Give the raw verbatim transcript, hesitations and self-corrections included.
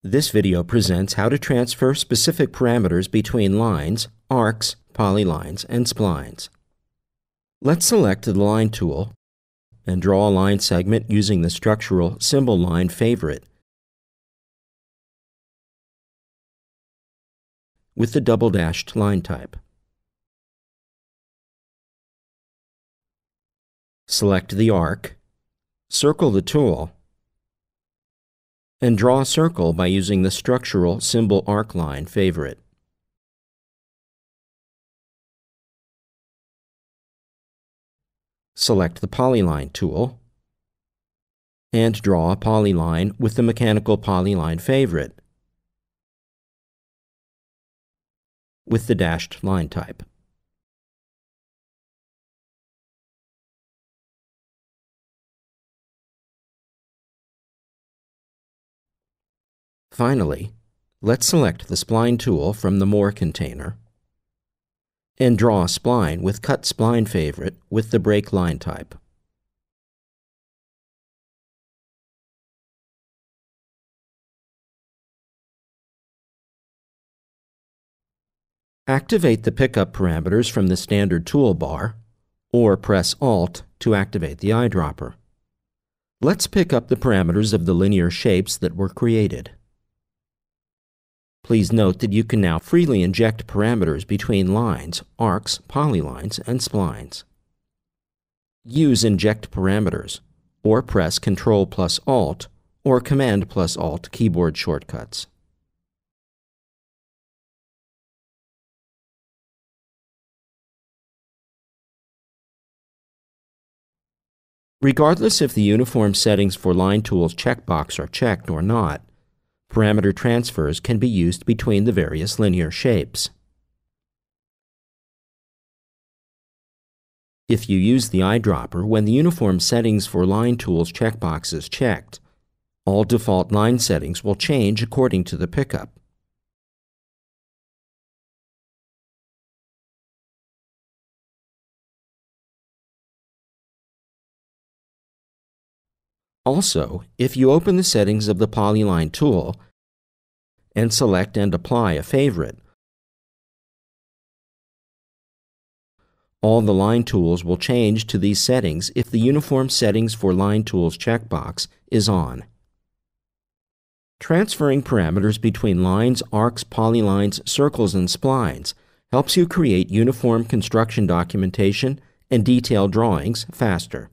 This video presents how to transfer specific parameters between lines, arcs, polylines, and splines. Let's select the Line tool and draw a line segment using the structural symbol line favorite with the double-dashed line type. Select the arc, circle the tool, and draw a circle by using the structural symbol arc line favorite. Select the Polyline tool and draw a polyline with the mechanical polyline favorite with the dashed line type. Finally, let's select the Spline tool from the More container and draw a spline with Cut Spline favorite with the break line type. Activate the pickup parameters from the standard toolbar, or press Alt to activate the eyedropper. Let's pick up the parameters of the linear shapes that were created. Please note that you can now freely inject parameters between lines, arcs, polylines, and splines. Use Inject Parameters, or press Control plus Alt or Command plus Alt keyboard shortcuts. Regardless if the Uniform Settings for Line Tools checkbox are checked or not, parameter transfers can be used between the various linear shapes. If you use the eyedropper when the Uniform Settings for Line Tools checkbox is checked, all default line settings will change according to the pickup. Also, if you open the settings of the Polyline tool and select and apply a favorite, all the line tools will change to these settings if the Uniform Settings for Line Tools checkbox is on. Transferring parameters between lines, arcs, polylines, circles, and splines helps you create uniform construction documentation and detailed drawings faster.